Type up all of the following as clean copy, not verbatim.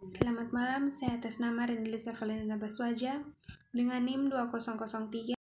Selamat malam, saya atas nama Rendelisa Valendina Baswaja dengan NIM 2003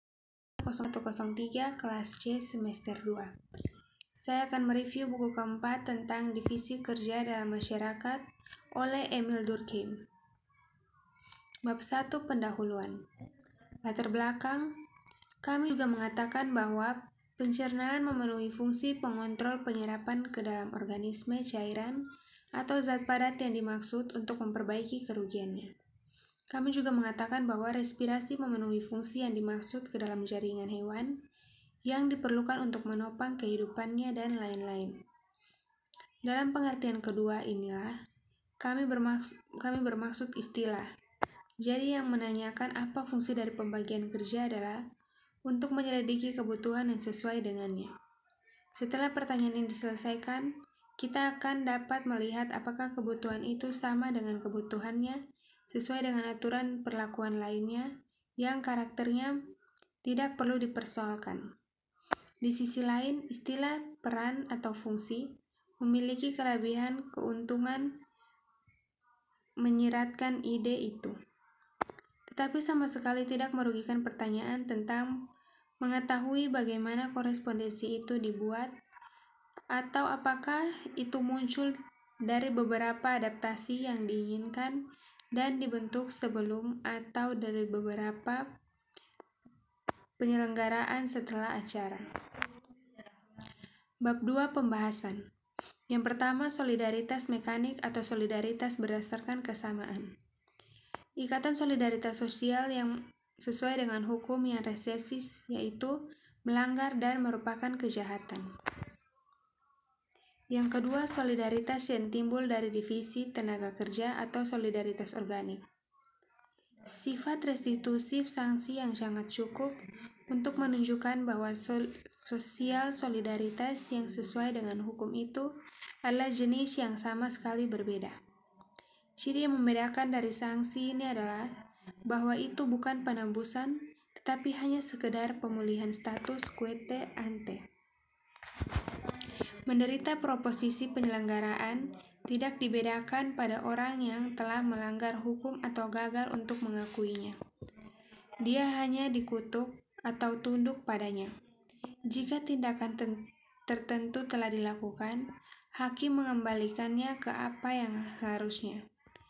0103 kelas C semester 2. Saya akan mereview buku keempat tentang Divisi Kerja dalam Masyarakat oleh Emil Durkheim. Bab 1 Pendahuluan. Latar belakang, kami juga mengatakan bahwa pencernaan memenuhi fungsi pengontrol penyerapan ke dalam organisme cairan atau zat padat yang dimaksud untuk memperbaiki kerugiannya. Kami juga mengatakan bahwa respirasi memenuhi fungsi yang dimaksud ke dalam jaringan hewan yang diperlukan untuk menopang kehidupannya dan lain-lain. Dalam pengertian kedua inilah, kami bermaksud istilah. Jadi yang menanyakan apa fungsi dari pembagian kerja adalah untuk menyelidiki kebutuhan yang sesuai dengannya. Setelah pertanyaan ini diselesaikan, kita akan dapat melihat apakah kebutuhan itu sama dengan kebutuhannya sesuai dengan aturan perlakuan lainnya yang karakternya tidak perlu dipersoalkan. Di sisi lain, istilah peran atau fungsi memiliki kelebihan keuntungan menyiratkan ide itu, tetapi sama sekali tidak merugikan pertanyaan tentang mengetahui bagaimana korespondensi itu dibuat atau apakah itu muncul dari beberapa adaptasi yang diinginkan dan dibentuk sebelum atau dari beberapa penyelenggaraan setelah acara. Bab 2 Pembahasan. Yang pertama, solidaritas mekanik atau solidaritas berdasarkan kesamaan. Ikatan solidaritas sosial yang sesuai dengan hukum yang resesis, yaitu melanggar dan merupakan kejahatan. Yang kedua, solidaritas yang timbul dari divisi tenaga kerja atau solidaritas organik. Sifat restitutif sanksi yang sangat cukup untuk menunjukkan bahwa sosial solidaritas yang sesuai dengan hukum itu adalah jenis yang sama sekali berbeda. Ciri yang membedakan dari sanksi ini adalah bahwa itu bukan penembusan, tetapi hanya sekedar pemulihan status quo ante. Menderita proposisi penyelenggaraan tidak dibedakan pada orang yang telah melanggar hukum atau gagal untuk mengakuinya. Dia hanya dikutuk atau tunduk padanya. Jika tindakan tertentu telah dilakukan, hakim mengembalikannya ke apa yang seharusnya.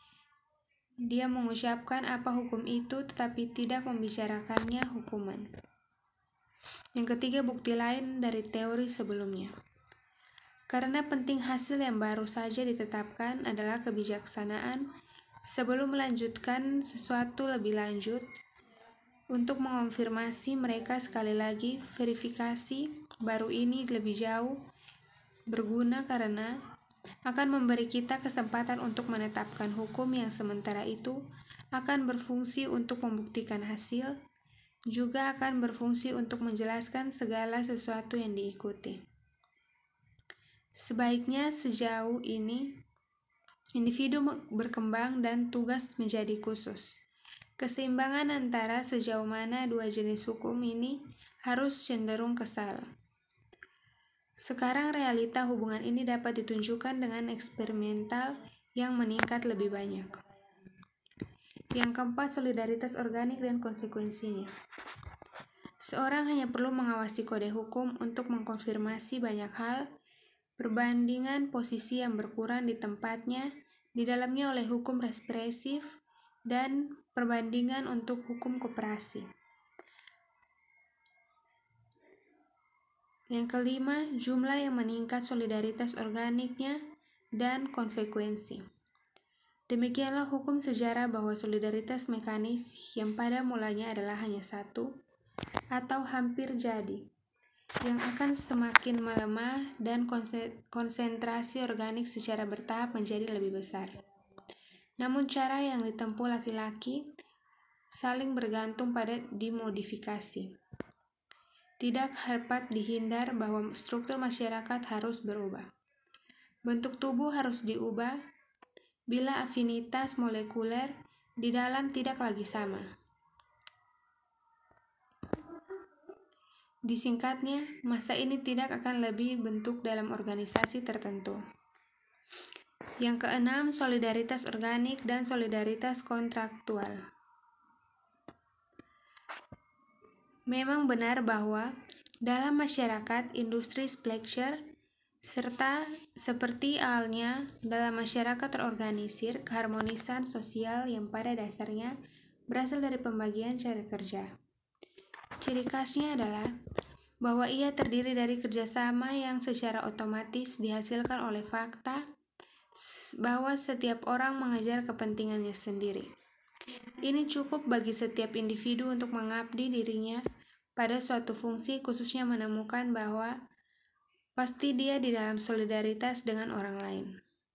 Dia mengucapkan apa hukum itu tetapi tidak membicarakannya hukuman. Yang ketiga, bukti lain dari teori sebelumnya. Karena penting hasil yang baru saja ditetapkan adalah kebijaksanaan sebelum melanjutkan sesuatu lebih lanjut. Untuk mengonfirmasi mereka sekali lagi, verifikasi baru ini lebih jauh berguna karena akan memberi kita kesempatan untuk menetapkan hukum yang sementara itu akan berfungsi untuk membuktikan hasil, juga akan berfungsi untuk menjelaskan segala sesuatu yang diikuti. Sebaiknya sejauh ini, individu berkembang dan tugas menjadi khusus. Keseimbangan antara sejauh mana dua jenis hukum ini harus cenderung kesal. Sekarang realita hubungan ini dapat ditunjukkan dengan eksperimental yang meningkat lebih banyak. Yang keempat, solidaritas organik dan konsekuensinya. Seorang hanya perlu mengawasi kode hukum untuk mengkonfirmasi banyak hal, perbandingan posisi yang berkurang di tempatnya di dalamnya oleh hukum represif dan perbandingan untuk hukum koperasi. Yang kelima, jumlah yang meningkat solidaritas organiknya dan konsekuensi. Demikianlah hukum sejarah bahwa solidaritas mekanis yang pada mulanya adalah hanya satu atau hampir jadi, yang akan semakin melemah dan konsentrasi organik secara bertahap menjadi lebih besar. Namun cara yang ditempuh laki-laki saling bergantung pada dimodifikasi. Tidak dapat dihindar bahwa struktur masyarakat harus berubah. Bentuk tubuh harus diubah bila afinitas molekuler di dalam tidak lagi sama. Disingkatnya, masa ini tidak akan lebih bentuk dalam organisasi tertentu. Yang keenam, solidaritas organik dan solidaritas kontraktual. Memang benar bahwa dalam masyarakat industri splitscher serta seperti halnya dalam masyarakat terorganisir, keharmonisan sosial yang pada dasarnya berasal dari pembagian cara kerja. Ciri khasnya adalah bahwa ia terdiri dari kerjasama yang secara otomatis dihasilkan oleh fakta bahwa setiap orang mengejar kepentingannya sendiri. Ini cukup bagi setiap individu untuk mengabdi dirinya pada suatu fungsi, khususnya menemukan bahwa pasti dia di dalam solidaritas dengan orang lain.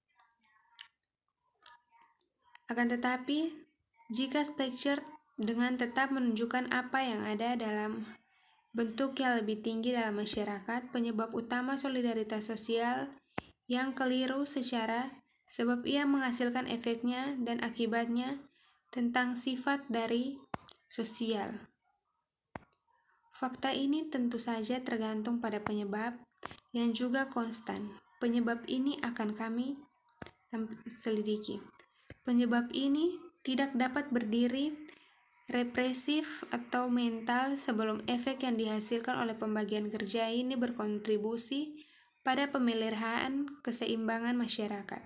Akan tetapi, jika Splitscher dengan tetap menunjukkan apa yang ada dalam bentuk yang lebih tinggi dalam masyarakat, penyebab utama solidaritas sosial yang keliru sebab ia menghasilkan efeknya dan akibatnya tentang sifat dari sosial. Fakta ini tentu saja tergantung pada penyebab yang juga konstan. Penyebab ini akan kami selidiki. Penyebab ini tidak dapat berdiri represif atau mental sebelum efek yang dihasilkan oleh pembagian kerja ini berkontribusi pada pemeliharaan keseimbangan masyarakat.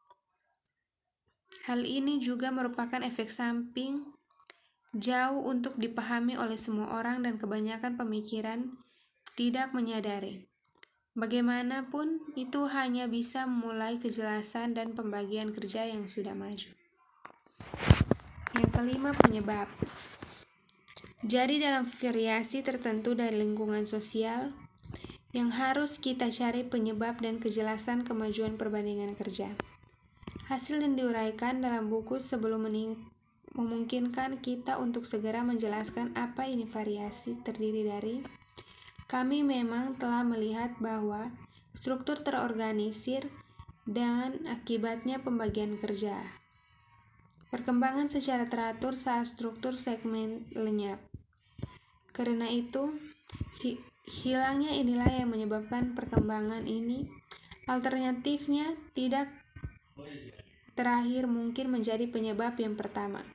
Hal ini juga merupakan efek samping jauh untuk dipahami oleh semua orang dan kebanyakan pemikiran tidak menyadari. Bagaimanapun, itu hanya bisa memulai kejelasan dan pembagian kerja yang sudah maju. Yang kelima, penyebab. Jadi dalam variasi tertentu dari lingkungan sosial, yang harus kita cari penyebab dan kejelasan kemajuan perbandingan kerja. Hasil yang diuraikan dalam buku sebelum memungkinkan kita untuk segera menjelaskan apa ini variasi terdiri dari. Kami memang telah melihat bahwa struktur terorganisir dan akibatnya pembagian kerja. Perkembangan secara teratur saat struktur segmen lenyap. Karena itu, hilangnya inilah yang menyebabkan perkembangan ini. Alternatifnya tidak terakhir mungkin menjadi penyebab yang pertama.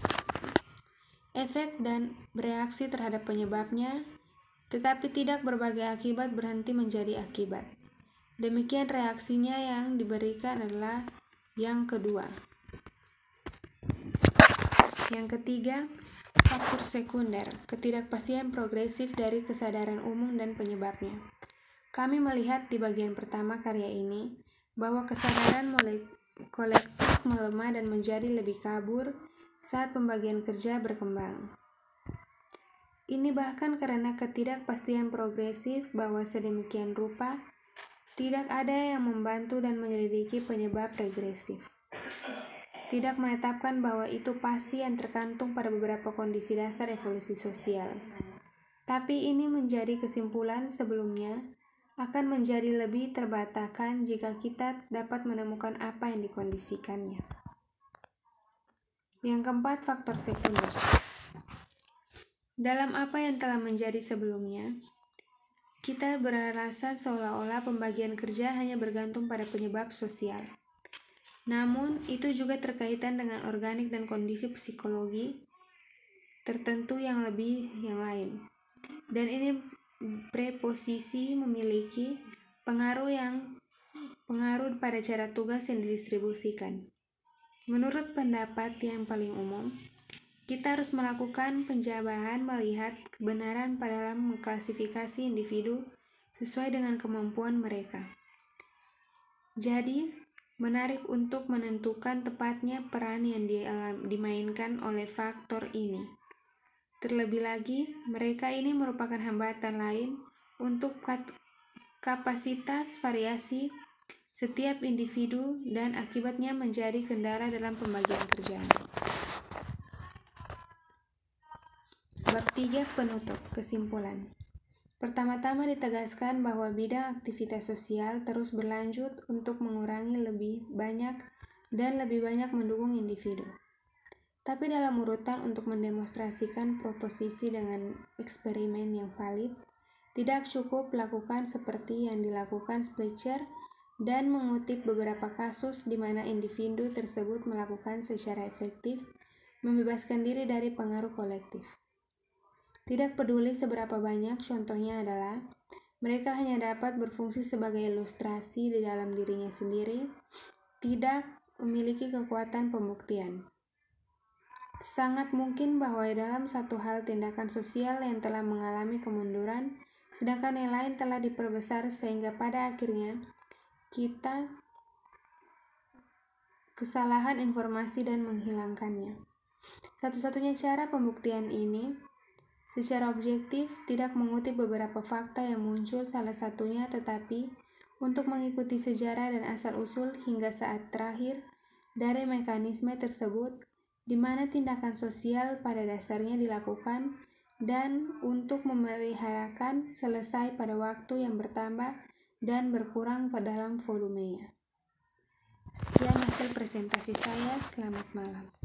Efek dan bereaksi terhadap penyebabnya, tetapi tidak berbagai akibat berhenti menjadi akibat. Demikian reaksinya yang diberikan adalah yang kedua. Yang ketiga, faktor sekunder, ketidakpastian progresif dari kesadaran umum dan penyebabnya. Kami melihat di bagian pertama karya ini bahwa kesadaran kolektif melemah dan menjadi lebih kabur saat pembagian kerja berkembang. Ini bahkan karena ketidakpastian progresif bahwa sedemikian rupa tidak ada yang membantu dan menyelidiki penyebab regresif. Tidak menetapkan bahwa itu pasti yang tergantung pada beberapa kondisi dasar evolusi sosial. Tapi ini menjadi kesimpulan sebelumnya akan menjadi lebih terbantahkan jika kita dapat menemukan apa yang dikondisikannya. Yang keempat, faktor sekunder. Dalam apa yang telah menjadi sebelumnya, kita beralasan seolah-olah pembagian kerja hanya bergantung pada penyebab sosial. Namun, itu juga terkaitan dengan organik dan kondisi psikologi tertentu yang lain. Dan ini preposisi memiliki pengaruh pada cara tugas yang didistribusikan. Menurut pendapat yang paling umum, kita harus melakukan penjabahan melihat kebenaran pada dalam mengklasifikasi individu sesuai dengan kemampuan mereka. Jadi, menarik untuk menentukan tepatnya peran yang dimainkan oleh faktor ini. Terlebih lagi, mereka ini merupakan hambatan lain untuk kapasitas variasi setiap individu dan akibatnya menjadi kendala dalam pembagian kerja. Bab 3, penutup, kesimpulan. Pertama-tama ditegaskan bahwa bidang aktivitas sosial terus berlanjut untuk mengurangi lebih banyak mendukung individu. Tapi dalam urutan untuk mendemonstrasikan proposisi dengan eksperimen yang valid, tidak cukup lakukan seperti yang dilakukan Splitscher dan mengutip beberapa kasus di mana individu tersebut melakukan secara efektif membebaskan diri dari pengaruh kolektif. Tidak peduli seberapa banyak, contohnya adalah mereka hanya dapat berfungsi sebagai ilustrasi di dalam dirinya sendiri, tidak memiliki kekuatan pembuktian. Sangat mungkin bahwa dalam satu hal tindakan sosial yang telah mengalami kemunduran, sedangkan yang lain telah diperbesar sehingga pada akhirnya kita kesalahan informasi dan menghilangkannya. Satu-satunya cara pembuktian ini secara objektif tidak mengutip beberapa fakta yang muncul salah satunya, tetapi untuk mengikuti sejarah dan asal-usul hingga saat terakhir dari mekanisme tersebut, di mana tindakan sosial pada dasarnya dilakukan dan untuk memeliharakan selesai pada waktu yang bertambah dan berkurang pada dalam volumenya. Sekian hasil presentasi saya, selamat malam.